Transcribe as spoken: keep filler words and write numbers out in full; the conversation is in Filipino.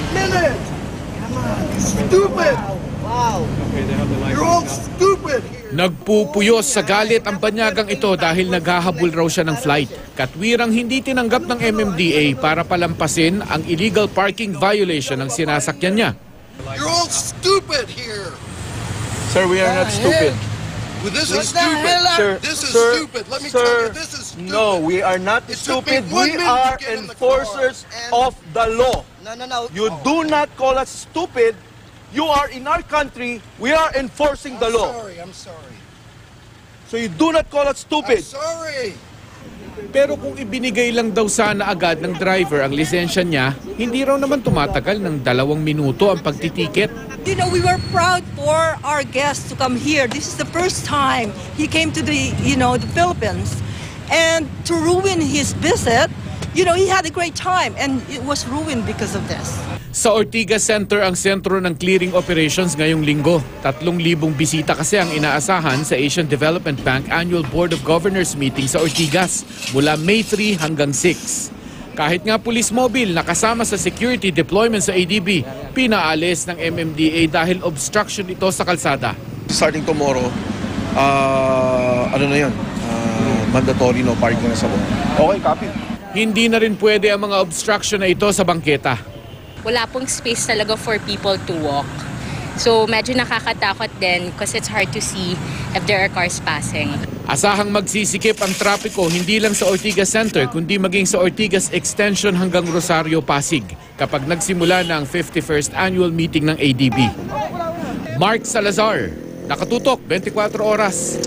minute! Stupid! Wow! You're all stupid here! Nagpupuyos sa galit ang banyagang ito dahil naghahabol raw siya ng flight. Katwirang hindi tinanggap ng M M D A para palampasin ang illegal parking violation ng sinasakyan niya. You're all stupid here! Sir, we are not stupid. Well, this is What the stupid. hell are- Sir, This is sir, stupid. Let me sir, tell you, this is stupid. No, we are not It took me stupid. one We minute to are get in the enforcers car, and- of the law. No, no, no. You do not call us stupid. You are in our country. We are enforcing the I'm law. sorry, I'm sorry. So you do not call us I'm stupid. sorry. Pero kung ibinigay lang daw sana agad ng driver ang lisensya niya, hindi raw naman tumatagal ng dalawang minuto ang pagtitiket. You know, we were proud for our guests to come here. This is the first time he came to the, you know, the Philippines. And to ruin his visit, you know, he had a great time and it was ruined because of this. Sa Ortigas Center ang sentro ng clearing operations ngayong linggo. Tatlong libong bisita kasi ang inaasahan sa Asian Development Bank Annual Board of Governors meeting sa Ortigas mula May three hanggang six. Kahit nga police mobile na kasama sa security deployment sa A D B, pinaalis ng M M D A dahil obstruction ito sa kalsada. Starting tomorrow, uh, ano na yun? Uh, mandatory no parking na sa bangko. Okay, copy. Hindi na rin pwede ang mga obstruction na ito sa bangketa. Wala pong space talaga for people to walk. So medyo nakakatakot din because it's hard to see if there are cars passing. Asahang magsisikip ang trapiko hindi lang sa Ortigas Center kundi maging sa Ortigas Extension hanggang Rosario, Pasig kapag nagsimula na ang fifty-first annual meeting ng A D B. Mark Salazar, Nakatutok, twenty-four oras.